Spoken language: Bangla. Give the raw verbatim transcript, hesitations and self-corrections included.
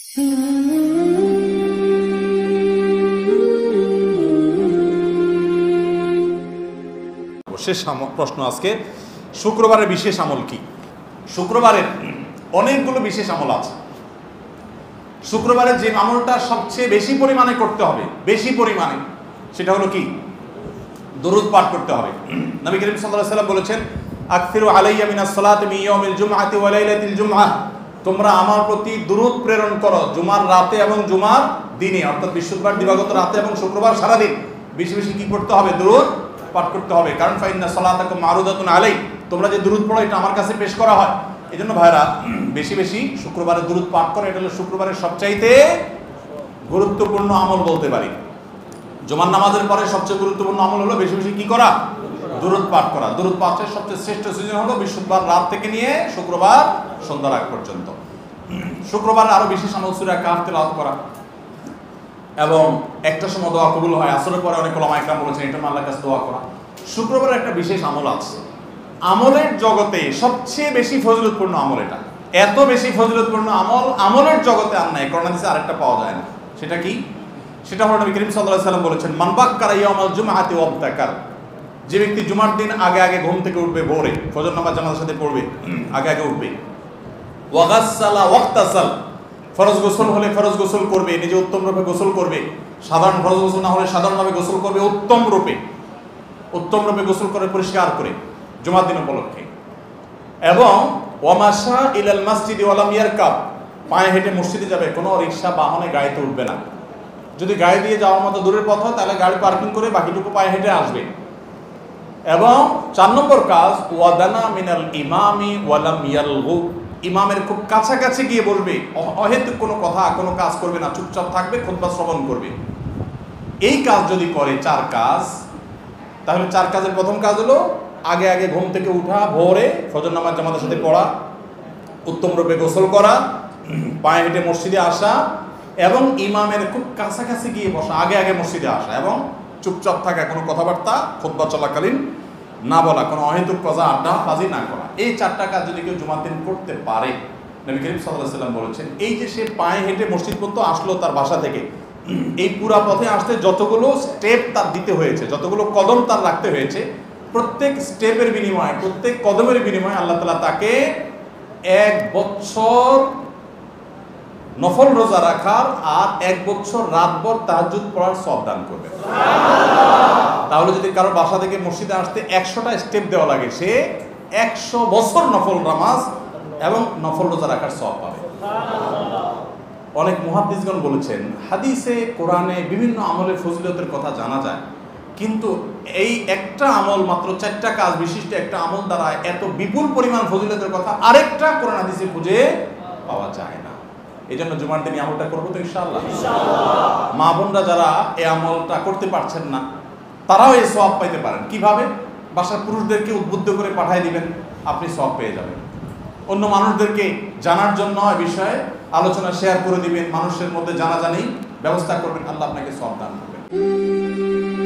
শেষ প্রশ্ন আজকে, শুক্রবারের বিশেষ আমল কি? শুক্রবারের অনেকগুলো বিশেষ আমল আছে। শুক্রবারের যে আমলটা সবচেয়ে বেশি পরিমাণে করতে হবে, বেশি পরিমাণে, সেটা হলো কি? দরুদ পাঠ করতে হবে। নবী করিম সাল্লাল্লাহু আলাইহি ওয়াসাল্লাম বলেছেন, আকসিরু আলাইয়া মিনাস সালাতি মিন ইয়াউমিল জুমআতি ওয়া লাইলাতিল জুমআহ, তোমরা আমার প্রতি দরুদ প্রেরণ করো জুমার রাতে এবং জুমার দিনে, অর্থাৎ বৃহস্পতিবার দিবাগত রাতে এবং শুক্রবার সারাদিন বেশি বেশি কি করতে হবে? দরুদ পাঠ করতে হবে। কারণ ফাইন্না সালাতাকুম মারুদাতুন আলাই, তোমরা যে দরুদ পড়ো এটা আমার কাছে পেশ করা হয়। এই জন্য ভাইরা বেশি বেশি শুক্রবারে দরুদ পাঠ করো। এটা হলো শুক্রবারের সবচাইতে গুরুত্বপূর্ণ আমল বলতে পারি। জুমার নামাজের পরে সবচেয়ে গুরুত্বপূর্ণ আমল হলো বেশি বেশি কি করা? দরুদ পাঠ করা। দরুদ পাঠের সবচেয়ে শ্রেষ্ঠ সিজন হলো বৃহস্পতিবার রাত থেকে নিয়ে শুক্রবার সন্ধ্যার আগ পর্যন্ত। শুক্রবার আরো বিশেষ আমল সূরা কাহফ তেলাওয়াত করা, এবং একটা সময় দোয়া কবুল হয়। আসরের পরে অনেক ওলামা একরাম বলেছেন এটা আল্লাহর কাছে দোয়া করা। শুক্রবারের একটা বিশেষ আমল আছে, আমলের জগতে সবচেয়ে বেশি ফজিলতপূর্ণ আমল এটা। এত বেশি ফজিলতপূর্ণ আমল আমলের জগতে আর নাই, কোরআন হাদিসে আরেকটা পাওয়া যায় না। সেটা কি? সেটা হলো নবী করিম সাল্লাল্লাহু আলাইহি ওয়াসাল্লাম বলেছেন, মান বাক্কারা ইয়াউমাল জুমআতি ওয়াবতাকার, যে ব্যক্তি জুমার দিন আগে আগে ঘুম থেকে উঠবে, ভোরে ফজর নামাজ জামাতের সাথে পড়বে, আগে আগে উঠবে, ওয়া গাসসালা ওয়াক্তাসাল, ফরজ গোসল হলে ফরজ গোসল করবে, নিজে উত্তম রূপে গোসল করবে, সাধারণ ফরজ গোসল না হলে সাধারণভাবে গোসল করবে, উত্তম রূপে উত্তম রূপে গোসল করে পরিষ্কার করে জুমার দিন উপলক্ষে, এবং ওয়ামাশা ইলাল মসজিদি ওয়া লাম ইয়ারকাব, পায়ে হেঁটে মসজিদে যাবে, কোনো রিকশা বাহনে গাড়িতে উঠবে না। যদি গাড়ি দিয়ে যাওয়ার মতো দূরের পথ হয় তাহলে গাড়ি পার্কিং করে বাকিটুকু পায়ে হেঁটে আসবে। এবং চার নম্বর কাজ, ওয়াদানা মিনাল ইমামি ওয়া লাম ইয়ালগু, ইমামের খুব কাছাকাছি গিয়ে বলবে, অহেতুক কোনো কথা কোনো কাজ করবে না, চুপচাপ থাকবে, খুতবা শ্রবণ করবে। এই কাজ যদি করে, চার কাজ, তাহলে চার কাজের প্রথম কাজ হলো আগে আগে ঘুম থেকে উঠা, ভোরে ফজর নামাজ জামাতের সাথে পড়া, উত্তম রূপে গোসল করা, পায়ে হেঁটে মসজিদে আসা, এবং ইমামের খুব কাছাকাছি গিয়ে বসা, আগে আগে মসজিদে আসা, এবং চুপচাপ থাকা, কোনো কথাবার্তা খুতবা চলাকালীন না বলা, কোনো অহেতুক কথা আড্ডা বাজি না করা। এই চারটা কাজ যদি কেউ জুমার দিন করতে পারে, নবী করিম সাল্লাল্লাহু আলাইহি ওয়াসাল্লাম বলেছেন, এই যে সে পায়ে হেঁটে মসজিদ পর্যন্ত আসলো তার বাসা থেকে, এই পুরা পথে আসতে যতগুলো স্টেপ তার দিতে হয়েছে, যতগুলো কদম তার রাখতে হয়েছে, প্রত্যেক স্টেপের বিনিময়ে, প্রত্যেক কদমের বিনিময়ে আল্লাহ তাআলা তাকে এক বছর নফল রোজা রাখার আর এক বছর রাতভর তাহাজ্জুদ পড়ার সওয়াব দান করবে। তাহলে যদি কারো বাসা থেকে মসজিদে আসতে একশোটা স্টেপ দেওয়া লাগে, সে একশো বছর নফল নামাজ এবং নফল রোজা রাখার সওয়াব পাবে। অনেক মুহাদ্দিসগণ বলেছেন, হাদিসে কোরআনে বিভিন্ন আমলের ফজিলতের কথা জানা যায়, কিন্তু এই একটা আমল, মাত্র চারটা কাজ বিশিষ্ট একটা আমল দ্বারা এত বিপুল পরিমাণ ফজিলতের কথা আরেকটা কোরআন হাদিসে খুঁজে পাওয়া যায় না। এই জন্য জুমার দিন আমলটা করবো তো ইনশাআল্লাহ। মা বোনরা যারা এই আমলটা করতে পারছেন না, তারাও এই সওয়াব পাইতে পারেন। কিভাবে? বাসার পুরুষদেরকে উদ্বুদ্ধ করে পাঠিয়ে দিবেন, আপনি সওয়াব পেয়ে যাবেন। অন্য মানুষদেরকে জানার জন্য এই বিষয়ে আলোচনা শেয়ার করে দিবেন, মানুষের মধ্যে জানাজানি ব্যবস্থা করবেন, আল্লাহ আপনাকে সওয়াব দান করবেন।